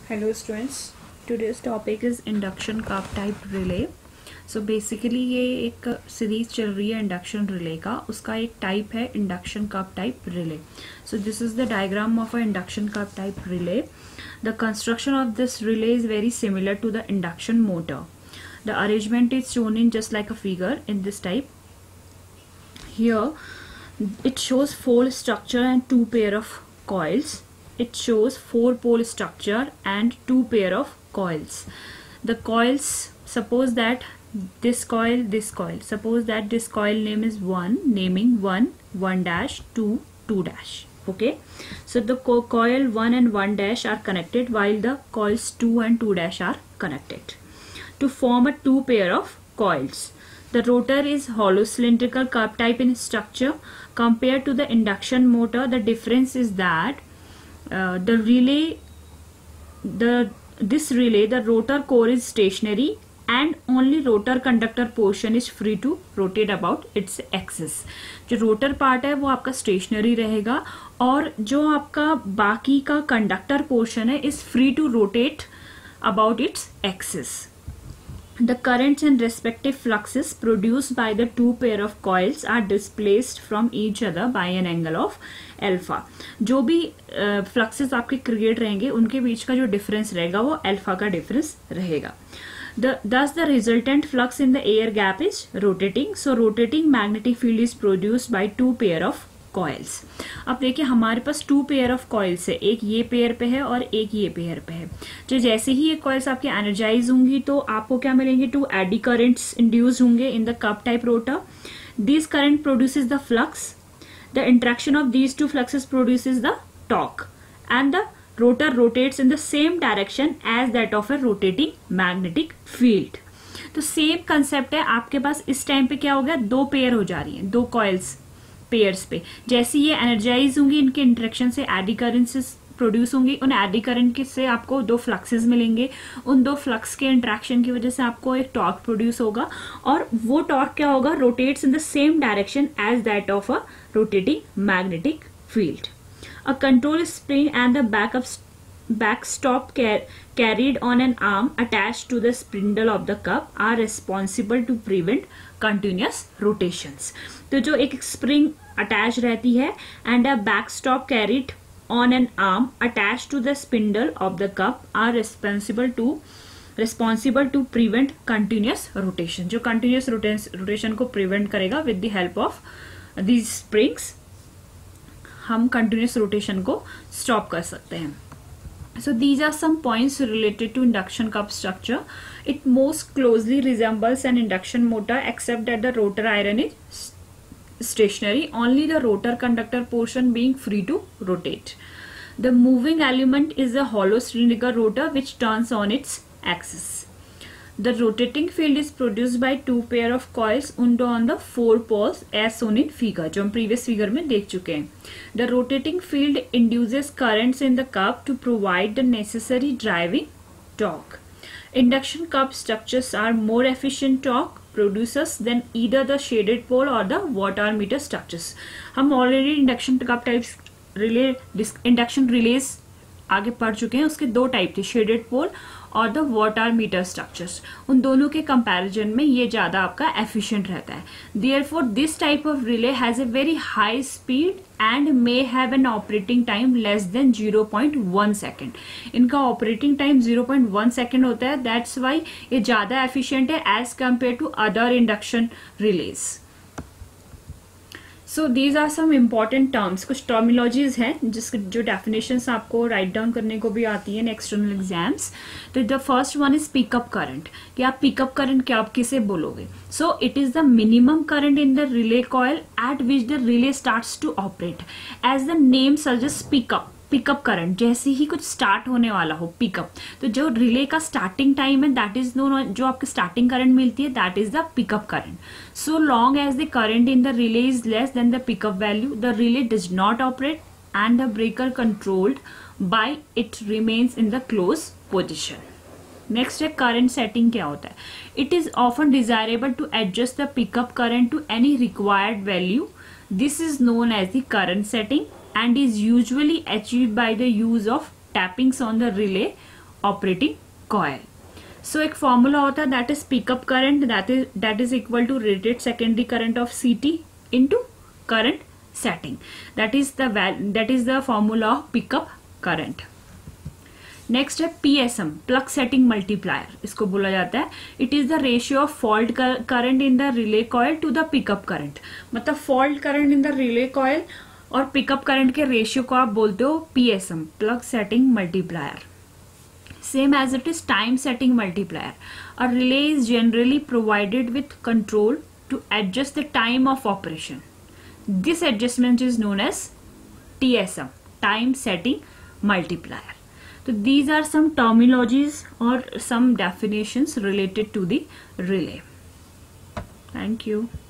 Hello students, today's topic is induction cup type relay. So basically ये एक series चल रही है इंडक्शन रिले का, उसका एक टाइप है induction cup type relay. So this is the diagram of a induction cup type relay. The construction of this relay is very similar to the induction motor. The arrangement is shown in just like a figure in this type. Here it shows four structure and two pair of coils. It shows 4-pole structure and 2 pair of coils. The coils, suppose that this coil, suppose that this coil name is 1, naming 1, 1 dash, 2, 2 dash. Okay, so the coil 1 and 1 dash are connected while the coils 2 and 2 dash are connected to form a 2 pair of coils. The rotor is hollow cylindrical cup type in structure. Compared to the induction motor, the difference is that the rotor core is stationary and only rotor conductor portion is free to rotate about its axis. जो rotor part है वो आपका stationery रहेगा और जो आपका बाकी का कंडक्टर पोर्शन है is free to rotate about its axis. The currents and respective fluxes produced by the two pair of coils are displaced from each other by an angle of alpha. जो भी fluxes आपके create रहेंगे उनके बीच का जो difference रहेगा वो alpha का डिफरेंस रहेगा. Thus the resultant flux in the air gap is rotating. So rotating magnetic field is produced by two pair of coils. अब देखिए हमारे पास 2 पेयर ऑफ कॉइल्स है, एक ये पेयर पे है और एक ये पेयर पे है. जो जैसे ही ये कॉइल्स आपके एनर्जाइज होंगी तो आपको क्या मिलेंगे, 2 एडी करंट्स इंड्यूस होंगे in the cup type rotor. This current produces the flux. The interaction of these 2 fluxes produces the torque and the rotor rotates in the same direction as that of a rotating magnetic field. तो same concept है. आपके पास इस time पे क्या हो गया, 2 pair हो जा रही है, 2 कॉइल्स पेयर्स पे. जैसे ये एनर्जाइज होंगी इनके इंटरेक्शन से एडी करंट्स प्रोड्यूस होंगी. उन एडी करंट से आपको 2 फ्लक्सेस मिलेंगे. उन 2 फ्लक्स के इंटरेक्शन की वजह से आपको एक टॉर्क प्रोड्यूस होगा और वो टॉर्क क्या होगा, rotates in the same direction as that of a rotating magnetic field. A control spring and the backstop carried on an arm attached to the spindle of the cup are responsible to prevent continuous rotations. तो जो एक spring attach रहती है and a backstop carried on an arm attached to the spindle of the cup are responsible to prevent continuous rotation. जो continuous rotation को prevent करेगा with the help of these springs हम continuous rotation को stop कर सकते हैं. So these are some points related to induction cup structure. It most closely resembles an induction motor except that the rotor iron is stationary, only the rotor conductor portion being free to rotate. The moving element is a hollow cylindrical rotor which turns on its axis. The rotating field is produced by 2 pair of coils wound on the 4 poles as shown in figure, जो हम previous figure में देख चुके हैं. The rotating field induces currents in the cup to provide the necessary driving torque. Induction cup structures are more efficient torque producers than either the shaded pole or the watt hour meter structures. हम already induction cup types relay induction relays आगे पढ़ चुके हैं. उसके 2 type थे, shaded pole और the watt hour meter structures. उन दोनों के कंपैरिजन में ये ज्यादा आपका एफिशिएंट रहता है. Therefore this type of relay has a very high speed and may have an operating time less than 0.1 second. इनका ऑपरेटिंग टाइम 0.1 सेकेंड होता है. दैट्स वाई ये ज्यादा एफिशिएंट है as compare to other induction relays. So these are some important terms. कुछ terminologies हैं जिसके जो डेफिनेशंस आपको राइट डाउन करने को भी आती है इन एक्सटर्नल एग्जाम्स. तो the first one is pickup current. कि आप पिकअप करंट क्या आप किसे बोलोगे. So it is the minimum current in the relay coil at which the relay starts to operate. As the name suggest pickup current, जैसे ही कुछ start होने वाला हो पिकअप, तो जो रिले का स्टार्टिंग टाइम है दैट इज नो, जो आपकी स्टार्टिंग करंट मिलती है that is the pickup current. So long as the current in the relay is less than the pickup value, the relay does not operate and the breaker controlled by it remains in the closed position. Next है current setting. क्या होता है, it is often desirable to adjust the pickup current to any required value. This is known as the current setting and is usually achieved by the use of tappings on the relay operating coil. सो एक formula होता है that is pickup current that is equal to rated secondary current of CT into current setting. That is the formula of pickup current. Next है PSM, plug setting multiplier. इसको बोला जाता है it is the ratio of fault current in the relay coil to the pickup current. मतलब fault current in the relay coil और pickup current के ratio को आप बोलते हो PSM, plug setting multiplier. Same as it is time setting multiplier. A relay is generally provided with control to adjust the time of operation. This adjustment is known as TSM, time setting multiplier. So these are some terminologies or some definitions related to the relay. Thank you.